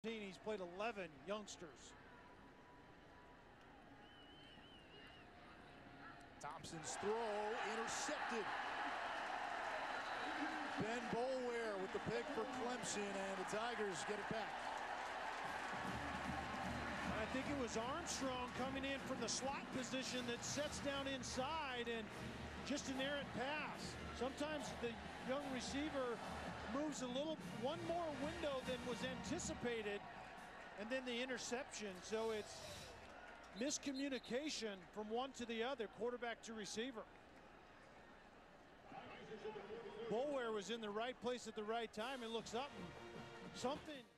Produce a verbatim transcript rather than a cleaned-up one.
He's played eleven youngsters. Thompson's throw intercepted. Ben Boulware with the pick for Clemson, and the Tigers get it back. I think it was Armstrong coming in from the slot position that sets down inside, and just an errant pass. Sometimes the young receiver moves a little, one more window than was anticipated, and then the interception. So it's miscommunication from one to the other, quarterback to receiver. Boulware was in the right place at the right time and looks up and something.